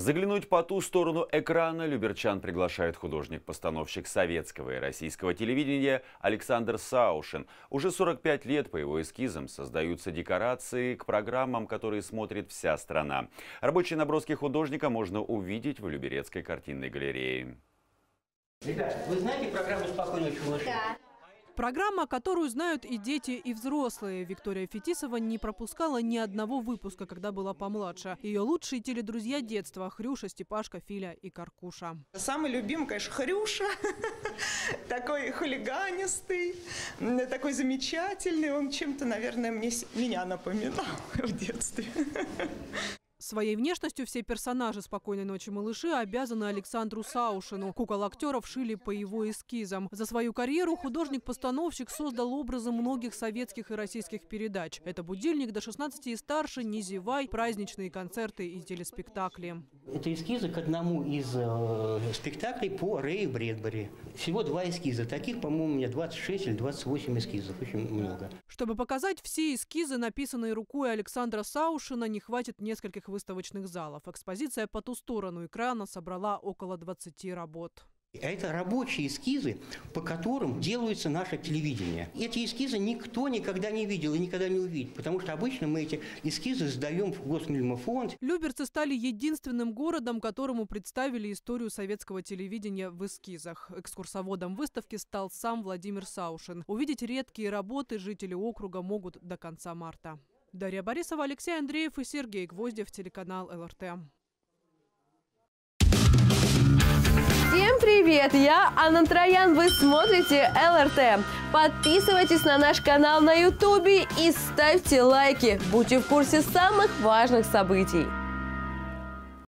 Заглянуть по ту сторону экрана люберчан приглашает художник-постановщик советского и российского телевидения Александр Саушин. Уже 45 лет по его эскизам создаются декорации к программам, которые смотрит вся страна. Рабочие наброски художника можно увидеть в Люберецкой картинной галерее. Ребята, вы знаете программу «Спокойной ночи, малыши»? Да. Программа, которую знают и дети, и взрослые. Виктория Фетисова не пропускала ни одного выпуска, когда была помладше. Ее лучшие теледрузья детства – Хрюша, Степашка, Филя и Каркуша. Самый любимый, конечно, Хрюша. Такой хулиганистый, такой замечательный. Он чем-то, наверное, меня напоминал в детстве. Своей внешностью все персонажи «Спокойной ночи, малыши» обязаны Александру Саушину. Кукол актеров шили по его эскизам. За свою карьеру художник-постановщик создал образы многих советских и российских передач. Это «Будильник», «До 16 и старше», «Не зевай», праздничные концерты и телеспектакли. Это эскизы к одному из спектаклей по Рэю Брэдбери. Всего 2 эскиза. Таких, по-моему, у меня 26 или 28 эскизов. Очень много. Чтобы показать все эскизы, написанные рукой Александра Саушина, не хватит нескольких выставочных залов. Экспозиция по ту сторону экрана собрала около 20 работ. Это рабочие эскизы, по которым делается наше телевидение. Эти эскизы никто никогда не видел и никогда не увидит, потому что обычно мы эти эскизы сдаем в Госмильмофонд. Люберцы стали единственным городом, которому представили историю советского телевидения в эскизах. Экскурсоводом выставки стал сам Владимир Саушин. Увидеть редкие работы жители округа могут до конца марта. Дарья Борисова, Алексей Андреев и Сергей Гвоздев, телеканал ЛРТ. Всем привет! Я Анна Троян, вы смотрите ЛРТ. Подписывайтесь на наш канал на YouTube и ставьте лайки. Будьте в курсе самых важных событий.